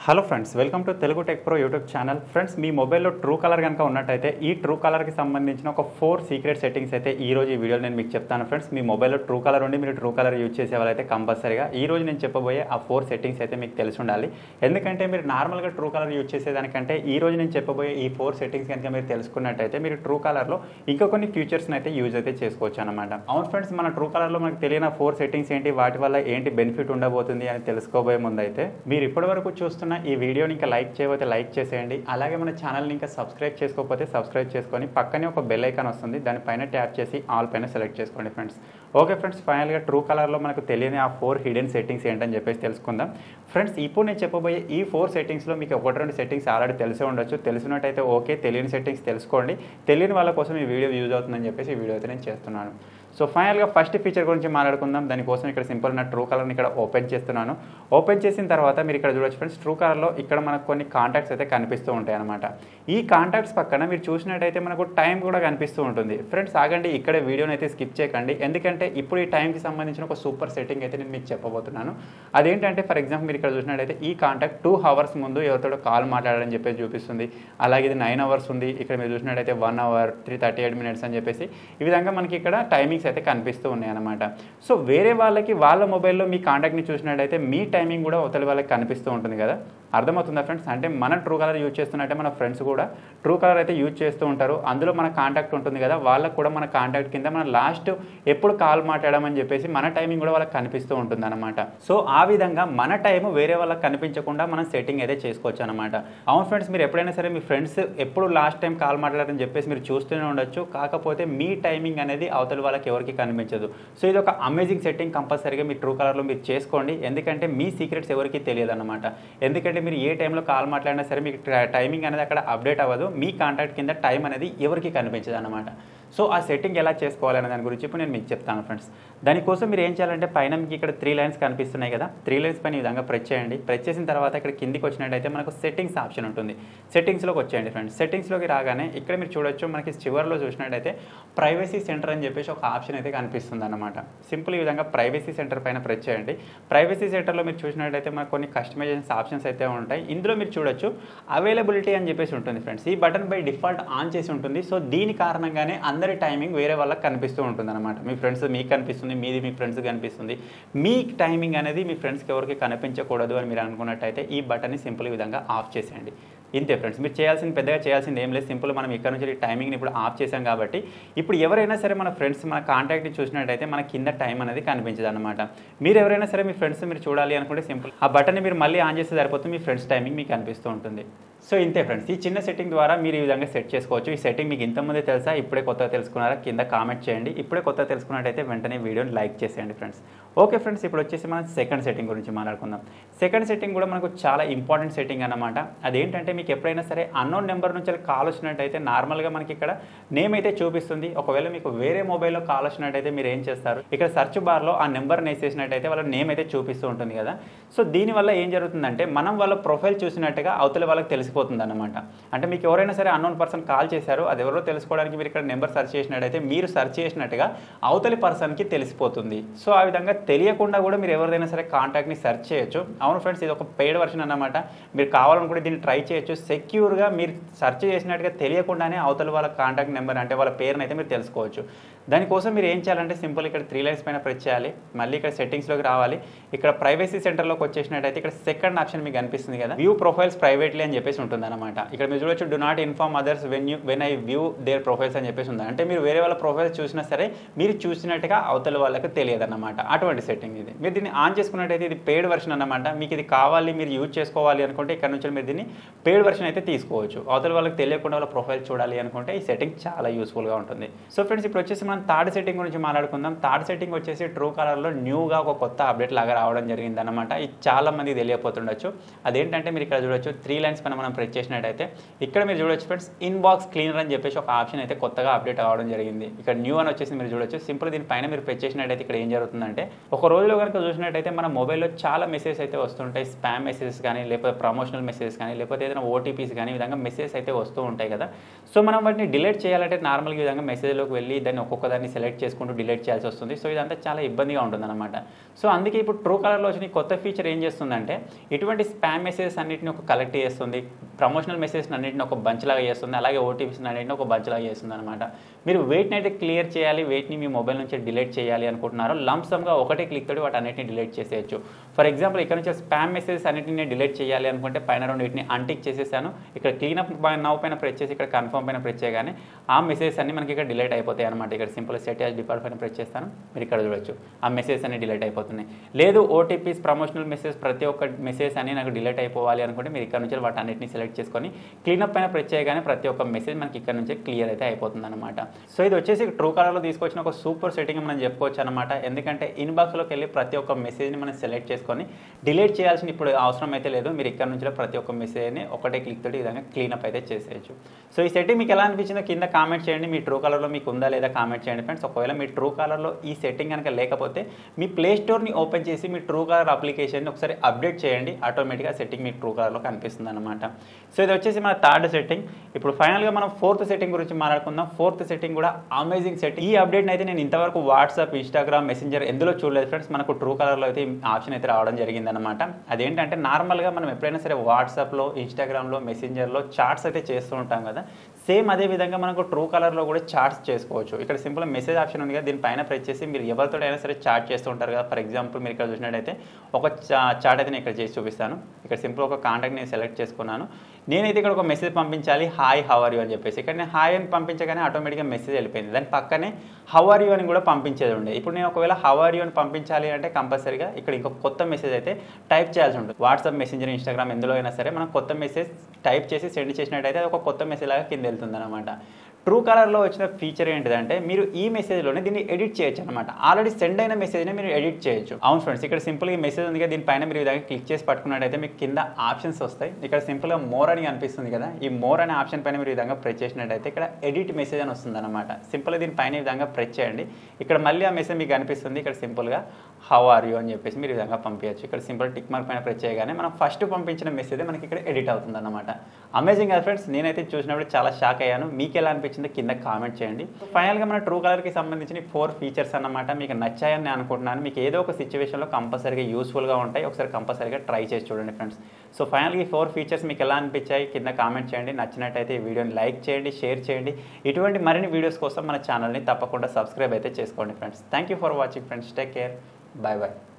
Hello friends, welcome to Telugu tech pro YouTube channel. Friends, మీ మొబైల్లో true colour కనుక ఉన్నట్టయితే ఈ ట్రూ కలర్కి సంబంధించిన ఒక 4 సీక్రెట్ సెట్టింగ్స్ అయితే ఈ రోజు ఈ వీడియోలో నేను మీకు చెప్తాను. ఫ్రెండ్స్, మీ మొబైల్లో ట్రూ కలర్ ఉండి మీరు ట్రూ కలర్ యూజ్ చేసే వాళ్ళైతే కంపల్సరీగా ఈ రోజు నేను చెప్పబోయే ఆ 4 సెట్టింగ్స్ అయితే మీకు తెలిసి ఉండాలి. ఎందుకంటే మీరు నార్మల్గా ట్రూ కలర్ యూజ్ చేసేదానికంటే ఈ రోజు నేను చెప్పబోయే ఈ 4 సెట్టింగ్స్ కనుక మీరు తెలుసుకున్నట్టయితే మీరు ట్రూ కలర్లో ఇంకా కొన్ని ఫీచర్స్ని అయితే యూజ్ అయితే చేసుకోవచ్చు అనమాట. అవును ఫ్రెండ్స్, మన ట్రూ కలర్లో మనకు తెలియని 4 సెట్టింగ్స్ ఏంటి, వాటి వల్ల ఏంటి బెనిఫిట్ ఉండబోతుంది అని తెలుసుకోబోయే ముందు అయితే మీరు ఇప్పటివరకు చూస్తున్న ఈ వీడియోని ఇంకా లైక్ చేయకపోతే లైక్ చేసేయండి. అలాగే మన ఛానల్ని ఇంకా సబ్స్క్రైబ్ చేసుకోకపోతే సబ్స్క్రైబ్ చేసుకొని పక్కనే ఒక బెల్ ఐకాన్ వస్తుంది, దానిపైన ట్యాప్ చేసి ఆల్ పైన సెలెక్ట్ చేసుకోండి ఫ్రెండ్స్. ఓకే ఫ్రెండ్స్, ఫైనల్గా ట్రూ కలర్లో మనకు తెలియని ఆ 4 హిడెన్ సెట్టింగ్స్ ఏంటని చెప్పేసి తెలుసుకుందాం. ఫ్రెండ్స్, ఇప్పుడు నేను చెప్పబోయే ఈ 4 సెట్టింగ్స్లో మీకు 1-2 సెట్టింగ్స్ ఆల్రెడీ తెలిసే ఉండొచ్చు. తెలిసినట్టయితే ఓకే, తెలియని సెట్టింగ్స్ తెలుసుకోండి. తెలియని వాళ్ళ కోసం ఈ వీడియో యూజ్ అవుతుందని చెప్పేసి ఈ వీడియో అయితే నేను చేస్తున్నాను. సో ఫైనల్గా ఫస్ట్ ఫీచర్ గురించి మాట్లాడుకుందాం. దానికోసం ఇక్కడ సింపుల్ నా ట్రూ కలర్ని ఇక్కడ ఓపెన్ చేస్తున్నాను. ఓపెన్ చేసిన తర్వాత మీరు ఇక్కడ చూడొచ్చు ఫ్రెండ్స్, ట్రూ కలర్లో ఇక్కడ మనకు కొన్ని కాంటాక్ట్స్ అయితే కనిపిస్తూ ఉంటాయి అనమాట. ఈ కాంటాక్ట్స్ పక్కన మీరు చూసినట్టయితే మనకు టైం కూడా కనిపిస్తూ ఉంటుంది. ఫ్రెండ్స్ ఆగండి, ఇక్కడే వీడియోని అయితే స్కిప్ చేయకండి. ఎందుకంటే ఇప్పుడు ఈ టైంకి సంబంధించిన ఒక సూపర్ సెట్టింగ్ అయితే నేను మీకు చెప్పబోతున్నాను. అదేంటంటే ఫర్ ఎగ్జాంపుల్ మీరు ఇక్కడ చూసినట్టయితే ఈ కాంటాక్ట్ 2 అవర్స్ ముందు ఎవరితో కాల్ మాట్లాడాలని చెప్పేసి చూపిస్తుంది. అలాగే ఇది 9 అవర్స్ ఉంది. ఇక్కడ మీరు చూసినట్టయితే 1 అవర్ 38 మినిట్స్ అని చెప్పేసి ఈ విధంగా మనకి ఇక్కడ టైమింగ్స్ అయితే కనిపిస్తూ ఉన్నాయి అనమాట. సో వేరే వాళ్ళకి వాళ్ళ మొబైల్లో మీ కాంటాక్ట్ని చూసినట్టయితే మీ టైమింగ్ కూడా అవతలి వాళ్ళకి కనిపిస్తూ ఉంటుంది కదా. అర్థమవుతుందా ఫ్రెండ్స్? అంటే మన ట్రూ కలర్ యూజ్ చేస్తున్నట్టే మన ఫ్రెండ్స్ కూడా ట్రూ కలర్ అయితే యూజ్ చేస్తూ ఉంటారు. అందులో మన కాంటాక్ట్ ఉంటుంది కదా, వాళ్ళకు కూడా మన కాంటాక్ట్ కింద మన లాస్ట్ ఎప్పుడు కాల్ మాట్లాడమని చెప్పేసి మన టైమింగ్ కూడా వాళ్ళకి కనిపిస్తూ ఉంటుంది అనమాట. సో ఆ విధంగా మన టైం వేరే వాళ్ళకి కనిపించకుండా మనం సెట్టింగ్ అయితే చేసుకోవచ్చు అనమాట. అవును ఫ్రెండ్స్, మీరు ఎప్పుడైనా సరే మీ ఫ్రెండ్స్ ఎప్పుడు లాస్ట్ టైం కాల్ మాట్లాడారని చెప్పేసి మీరు చూస్తూనే ఉండొచ్చు. కాకపోతే మీ టైమింగ్ అనేది అవతలి వాళ్ళకి ఎవరికి కనిపించదు. సో ఇది ఒక అమేజింగ్ సెట్టింగ్. కంపల్సరీగా మీ ట్రూ కలర్లో మీరు చేసుకోండి. ఎందుకంటే మీ సీక్రెట్స్ ఎవరికి తెలియదు అనమాట. ఎందుకంటే మీరు ఏ టైంలో కాల్ మాట్లాడినా సరే మీకు టైమింగ్ అనేది అక్కడ అప్డేట్ అవ్వదు. మీ కాంటాక్ట్ కింద టైం అనేది ఎవరికి కనిపించదు అనమాట. సో ఆ సెట్టింగ్ ఎలా చేసుకోవాలనే దాని గురించి ఇప్పుడు నేను మీకు చెప్తాను ఫ్రెండ్స్. దానికోసం మీరు ఏం చేయాలంటే పైన మీకు ఇక్కడ 3 లైన్స్ కనిపిస్తున్నాయి కదా, 3 లైన్స్ పైన ఈ విధంగా ప్రెస్ చేయండి. ప్రెస్ చేసిన తర్వాత ఇక్కడ కిందికి వచ్చినట్టయితే మనకు సెట్టింగ్స్ ఆప్షన్ ఉంటుంది. సెట్టింగ్స్లోకి వచ్చేయండి ఫ్రెండ్స్. సెట్టింగ్స్లోకి రాగానే ఇక్కడ మీరు చూడొచ్చు, మనకి చివరిలో చూసినట్టయితే ప్రైవసీ సెంటర్ అని చెప్పేసి ఒక ఆప్షన్ అయితే కనిపిస్తుంది అనమాట. సింపుల్ ఈ విధంగా ప్రైవసీ సెంటర్ పైన ప్రెస్ చేయండి. ప్రైవసీ సెంటర్లో మీరు చూసినట్టయితే మనకు కొన్ని కస్టమైజేషన్ ఆప్షన్స్ అయితే ఉంటాయి. ఇందులో మీరు చూడొచ్చు అవైలబిలిటీ అని చెప్పేసి ఉంటుంది ఫ్రెండ్స్. ఈ బటన్ బై డిఫాల్ట్ ఆన్ చేసి ఉంటుంది. సో దీని కారణంగానే అందరి టైమింగ్ వేరే వాళ్ళకి కనిపిస్తూ ఉంటుంది అనమాట. మీ ఫ్రెండ్స్ మీకు కనిపిస్తుంది, మీది మీ ఫ్రెండ్స్ కనిపిస్తుంది. మీ టైమింగ్ అనేది మీ ఫ్రెండ్స్కి ఎవరికి కనిపించకూడదు అని మీరు అనుకున్నట్టయితే ఈ బటన్ని సింపుల్ ఈ విధంగా ఆఫ్ చేసేయండి. ఇంతే ఫ్రెండ్స్, మీరు పెద్దగా చేయాల్సింది ఏం లేదు. సింపుల్ మనం ఇక్కడ నుంచి టైమింగ్ని ఇప్పుడు ఆఫ్ చేసాం కాబట్టి ఇప్పుడు ఎవరైనా సరే మన ఫ్రెండ్స్ మన కాంటాక్ట్ని చూసినట్టయితే మన కింద టైం అనేది కనిపించదు అనమాట. మీరు ఎవరైనా సరే మీ ఫ్రెండ్స్ మీరు చూడాలి అనుకుంటే సింపుల్ ఆ బటన్ని మీరు మళ్ళీ ఆన్ చేస్తే సరిపోతుంది, మీ ఫ్రెండ్స్ టైమింగ్ మీకు కనిపిస్తూ ఉంటుంది. సో ఇంతే ఫ్రెండ్స్, ఈ చిన్న సెట్టింగ్ ద్వారా మీరు ఈ విధంగా సెట్ చేసుకోవచ్చు. ఈ సెట్టింగ్ మీకు ఇంతకుముందే తెలుసా, ఇప్పుడే కొత్తగా తెలుసుకున్నారా? కింద కామెంట్ చేయండి. ఇప్పుడే కొత్తగా తెలుసుకున్నట్టయితే వెంటనే వీడియోని లైక్ చేసేయండి ఫ్రెండ్స్. ఓకే ఫ్రెండ్స్, ఇప్పుడు వచ్చేసి మనం సెకండ్ సెట్టింగ్ గురించి మాట్లాడుకుందాం. సెకండ్ సెట్టింగ్ కూడా మనకు చాలా ఇంపార్టెంట్ సెట్టింగ్ అన్నమాట. అదేంటంటే మీకు ఎప్పుడైనా సరే అన్నోన్ నెంబర్ నుంచి కాల్ వచ్చినట్టయితే నార్మల్గా మనకి ఇక్కడ నేమ్ అయితే చూపిస్తుంది. ఒకవేళ మీకు వేరే మొబైల్లో కాల్ వచ్చినట్టయితే మీరు ఏం చేస్తారు, ఇక్కడ సెర్చ్ బార్లో ఆ నెంబర్ని వేసేసినట్టయితే వాళ్ళ నేమ్ అయితే చూపిస్తూ ఉంటుంది కదా. సో దీనివల్ల ఏం జరుగుతుందంటే మనం వాళ్ళ ప్రొఫైల్ చూసినట్టుగా అవతలి వాళ్ళకి తెలిసిపోతుంది అనమాట. అంటే మీకు ఎవరైనా సరే అన్నోన్ పర్సన్ కాల్ చేశారు, అది ఎవరో తెలుసుకోవడానికి మీరు ఇక్కడ నెంబర్ సెర్చ్ చేసినట్టయితే మీరు సెర్చ్ చేసినట్టుగా అవతలి పర్సన్కి తెలిసిపోతుంది. సో ఆ విధంగా తెలియకుండా కూడా మీరు ఎవరిదైనా సరే కాంటాక్ట్ని సెర్చ్ చేయొచ్చు. అవును ఫ్రెండ్స్, ఇది ఒక పెయిడ్ వర్షన్ అన్నమాట. మీరు కావాలనుకుంటే దీన్ని ట్రై చేయొచ్చు. సెక్యూర్గా మీరు సెర్చ్ చేసినట్టుగా తెలియకుండానే అవతల వాళ్ళ కాంటాక్ట్ నెంబర్ అంటే వాళ్ళ పేరుని అయితే మీరు తెలుసుకోవచ్చు. దానికోసం మీరు ఏం చేయాలంటే సింపుల్ ఇక్కడ 3 లైన్స్ పైన ప్రెస్ చేయాలి. మళ్ళీ ఇక్కడ సెట్టింగ్స్లోకి రావాలి. ఇక్కడ ప్రైవసీ సెంటర్లోకి వచ్చేసినట్టయితే ఇక్కడ సెకండ్ ఆప్షన్ మీకు కనిపిస్తుంది కదా, వ్యూ ప్రొఫైల్స్ ప్రైవేట్లీ అని చెప్పేసి ఉంటుంది అనమాట. ఇక్కడ మీరు చూడొచ్చు do not inform others when I view their profiles అని చెప్పేసి ఉంది. అంటే మీరు వేరే వాళ్ళ ప్రొఫైల్స్ చూసినా సరే మీరు చూసినట్టుగా అవతల వాళ్ళకి తెలియదు అన్నమాట. అటువంటి సెట్టింగ్ ఇది. మీరు దీన్ని ఆన్ చేసుకున్నట్టయితే ఇది పెయిడ్ వర్షన్ అన్నమాట. మీకు ఇది కావాలి, మీరు యూజ్ చేసుకోవాలి అనుకుంటే ఇక్కడ నుంచి మీరు దీన్ని పెయిడ్ వర్షన్ అయితే తీసుకోవచ్చు. అవతల వాళ్ళకి తెలియకుండా వాళ్ళ ప్రొఫైల్ చూడాలి అనుకుంటే ఈ సెట్టింగ్ చాలా యూస్ఫుల్గా ఉంటుంది. సో ఫ్రెండ్స్, ఇప్పుడు వచ్చేసి మనం థర్డ్ సెట్టింగ్ గురించి మాట్లాడుకుందాం. థర్డ్ సెట్టింగ్ వచ్చేసి ట్రూ కలర్లో న్యూగా ఒక కొత్త అప్డేట్ లాగా రావడం జరిగింది అనమాట. ఇది చాలా మందికి తెలియకపోతుండొచ్చు. అదేంటంటే మీరు ఇక్కడ చూడొచ్చు 3 లైన్స్ పైన మనం ప్రెస్ చేసినట్టయితే ఇక్కడ మీరు చూడొచ్చు ఫ్రెండ్స్, ఇన్బాక్స్ క్లీనర్ అని చెప్పేసి ఒక ఆప్షన్ అయితే కొత్తగా అప్డేట్ అవ్వడం జరిగింది. ఇక్కడ న్యూ అని వచ్చేసి మీరు చూడొచ్చు. సింపుల్ దీనిపైన మీరు ప్రెస్ చేసినట్టయితే ఇక్కడ ఏం జరుగుతుందంటే ఒక రోజులో కనుక చూసినట్టయితే మన మొబైల్లో చాలా మెసేజెస్ అయితే వస్తుంటాయి. స్పామ్ మెసేజెస్ కానీ, లేకపోతే ప్రమోషనల్ మెసేజెస్ కానీ, లేకపోతే ఏదైనా ఓటీపీస్ కానీ, ఈ విధంగా మెసేజెస్ అయితే వస్తూ ఉంటాయి కదా. సో మనం వాటిని డిలీట్ చేయాలంటే నార్మల్గా ఈ విధంగా మెసేజ్లోకి వెళ్ళి దాన్ని ఒక్కొక్క ఒక్కొక్కదాన్ని సెలెక్ట్ చేసుకుంటూ డిలీట్ చేయాల్సి వస్తుంది. సో ఇదంతా చాలా ఇబ్బందిగా ఉంటుందన్నమాట. సో అందుకే ఇప్పుడు ట్రూ కాలర్లో వచ్చిన కొత్త ఫీచర్ ఏం చేస్తుందంటే ఇటువంటి స్పామ్ మెసేజెస్ అన్నిటిని ఒక కలెక్ట్ చేస్తుంది, ప్రమోషనల్ మెసేజెస్ అన్నింటిని ఒక బంచ్ లాగా చేస్తుంది, అలాగే ఓటీపీస్ అన్నింటిని ఒక బంచ్ లాగా చేస్తుంది అనమాట. మీరు వెయిట్ని అయితే క్లియర్ చేయాలి, వెయిట్ని మీ మొబైల్ నుంచి డిలీట్ చేయాలి అనుకుంటున్నారో లంసమ్గా ఒకటే క్లిక్ తోటి వాటి అన్నిటిని డిలీట్ చేసేయచ్చు. ఫర్ ఎగ్జాంపుల్ ఇక్కడ నుంచి స్పామ్ మెసేజెస్ అన్నింటిని నేను డిలీట్ చేయాలి అనుకుంటే పైన రెండు వీటిని అన్టిక్ చేసేసాను. ఇక్కడ క్లీనప్ నౌ పైన ప్రెస్ చేసి ఇక్కడ కన్ఫర్మ్ పైన ప్రెస్ చేయగానే ఆ మెసేజెస్ అన్ని మనకి ఇక్కడ డిలీట్ అయిపోతాయి అనమాట. ఇక్కడ సింపుల్ సెట్ యాజ్ డిఫాల్ట్ పైన ప్రెస్ చేస్తాను, మీరు ఇక్కడ చూడొచ్చు ఆ మెసేజెస్ అన్ని డిలీట్ అయిపోతున్నాయి. లేదు ఓటీపీస్ ప్రమోషనల్ మెసేజ్ ప్రతి ఒక్క మెసేజ్ అని నాకు డిలీట్ అయిపోవాలి అనుకుంటే మీరు ఇక్కడ నుంచి వాటి అన్నిటిని సెలెక్ట్ చేసుకొని క్లీనప్ పైన ప్రెస్ చేయగానే ప్రతి ఒక్క మెసేజ్ మనకి ఇక్కడ నుంచి క్లియర్ అయితే అయిపోతుంది అనమాట. సో ఇది వచ్చేసి ట్రూ కాలర్లో తీసుకొచ్చిన ఒక సూపర్ సెట్టింగ్ మనం చెప్పుకోవచ్చు అనమాట. ఎందుకంటే ఇన్బాక్స్లోకి వెళ్ళి ప్రతి ఒక్క మెసేజ్ని మనం సెలెక్ట్ చేసుకొని డిలీట్ చేయాల్సిన ఇప్పుడు అవసరం అయితే లేదు. మీరు ఇక్కడ నుంచి ప్రతి ఒక్క మెసేజ్ని ఒకటే క్లిక్ తోటి ఈ విధంగా క్లీనప్ అయితే చేసేయచ్చు. సో ఈ సెట్టింగ్ మీకు ఎలా అనిపించిందో కింద కామెంట్ చేయండి. మీ ట్రూ కాలర్లో మీకు ఉందా లేదా కామెంట్ చేయండి ఫ్రెండ్స్. ఒకవేళ మీ ట్రూ కాలర్లో ఈ సెట్టింగ్ కనుక లేకపోతే మీ ప్లే స్టోర్ని ఓపెన్ చేసి మీ ట్రూ కాలర్ అప్లికేషన్ని ఒకసారి అప్డేట్ చేయండి, ఆటోమేటిక్గా సెట్టింగ్ మీ ట్రూ కాలర్లో కనిపిస్తుంది అనమాట. సో ఇది వచ్చేసి మన థర్డ్ సెట్టింగ్. ఇప్పుడు ఫైనల్గా మనం ఫోర్త్ సెట్టింగ్ గురించి మాట్లాడుకుందాం. ఫోర్త్ సెట్టింగ్ కూడా అమేజింగ్ సెట్టింగ్. ఈ అప్డేట్ని అయితే నేను ఇంతవరకు వాట్సాప్, ఇన్స్టాగ్రామ్, మెసెంజర్ ఎందులో చూడలేదు ఫ్రెండ్స్. మనకు ట్రూ కాలర్లో అయితే ఆప్షన్ అయితే రావడం జరిగిందనమాట. అదేంటంటే నార్మల్గా మనం ఎప్పుడైనా సరే వాట్సాప్లో, ఇన్స్టాగ్రామ్లో, మెసెంజర్లో చాట్స్ అయితే చేస్తూ ఉంటాం కదా, సేమ్ అదే విధంగా మనకు ట్రూ కాలర్లో కూడా చాట్స్ చేసుకోవచ్చు. ఇక్కడ సింపుల్ మెసేజ్ ఆప్షన్ ఉంది కదా, దీనిపైన ప్రెస్ చేసి మీరు ఎవరితో అయినా సరే చాట్ చేస్తూ ఉంటారు కదా. ఫర్ ఎగ్జాంపుల్ మీరు ఇక్కడ చూసినట్టయితే ఒక చాట్ అయితే నేను ఇక్కడ చేసి చూపిస్తాను. ఇక్కడ సింపుల్ ఒక కాంటాక్ట్ నేను సెలెక్ట్ చేసుకున్నాను. నేనైతే ఇక్కడ ఒక మెసేజ్ పంపించాలి, హాయ్ హౌ ఆర్ యూ అని చెప్పేసి. ఇక్కడ నేను హాయ్ అని పంపించగానే ఆటోమేటిక్గా మెసేజ్ వెళ్ళిపోయింది. దాని పక్కనే హౌ ఆర్ యూ అని కూడా పంపించేది ఉండే. ఇప్పుడు నేను ఒకవేళ హౌ ఆర్ యూ అని పంపించాలి అంటే కంపల్సరీగా ఇక్కడ ఇంకొక కొత్త మెసేజ్ అయితే టైప్ చేయాల్సి ఉంటుంది. వాట్సాప్, మెసెంజర్, ఇన్స్టాగ్రామ్ ఎందులో అయినా సరే మనం కొత్త మెసేజ్ టైప్ చేసి సెండ్ చేసినట్టయితే అది ఒక కొత్త మెసేజ్ లాగా కింద వెళ్తుంది అనమాట. ట్రూ కాలర్లో వచ్చిన ఫీచర్ ఏంటిదంటే మీరు ఈ మెసేజ్లోనే దీన్ని ఎడిట్ చేయొచ్చు అనమాట. ఆల్రెడీ సెండ్ అయిన మెసేజ్ని మీరు ఎడిట్ చేయొచ్చు. అవును ఫ్రెండ్స్, ఇక్కడ సింపుల్గా ఈ మెసేజ్ ఉంది కదా, దీనిపైన మీరు విధంగా క్లిక్ చేసి పట్టుకున్నట్టయితే మీకు కింద ఆప్షన్స్ వస్తాయి. ఇక్కడ సింపుల్గా మోర్ అని అనిపిస్తుంది కదా, ఈ మోర్ అనే ఆప్షన్ పైన మీరు విధంగా ప్రెస్ చేసినట్టయితే ఇక్కడ ఎడిట్ మెసేజ్ అని వస్తుంది అనమాట. సింపుల్గా దీనిపైన ఈ విధంగా ప్రెస్ చేయండి. ఇక్కడ మళ్ళీ ఆ మెసేజ్ మీకు కనిపిస్తుంది. ఇక్కడ సింపుల్గా హౌ ఆర్ యూ అని చెప్పేసి మీరు ఈ విధంగా పంపించచ్చు. ఇక్కడ సింపుల్ టిక్ మార్క్ పైన ప్రెస్ చేయగానే మనం ఫస్ట్ పంపించిన మెసేజ్ మనకి ఇక్కడ ఎడిట్ అవుతుంది అనమాట. అమేజింగ్ కదా ఫ్రెండ్స్, నేనైతే చూసినప్పుడు చాలా షాక్ అయ్యాను. మీకు ఎలా అనిపించిందో కింద కామెంట్ చేయండి. ఫైనల్గా మన ట్రూ కాలర్కి సంబంధించిన 4 ఫీచర్స్ అన్నమాట. మీకు నచ్చాయని నేను అనుకుంటున్నాను. మీకు ఏదో ఒక సిచ్యువేషన్లో కంపల్సరీగా యూస్ఫుల్గా ఉంటాయి. ఒకసారి కంపల్సరీగా ట్రై చేసి చూడండి ఫ్రెండ్స్. సో ఫైనల్గా ఈ 4 ఫీచర్స్ మీకు ఎలా అనిపించాయి కింద కామెంట్ చేయండి. నచ్చినట్టయితే ఈ వీడియోని లైక్ చేయండి, షేర్ చేయండి. ఇటువంటి మరిన్ని వీడియోస్ కోసం మన ఛానల్ని తప్పకుండా సబ్స్క్రైబ్ అయితే చేసుకోండి friends. Thank you for watching friends. Take care. Bye bye.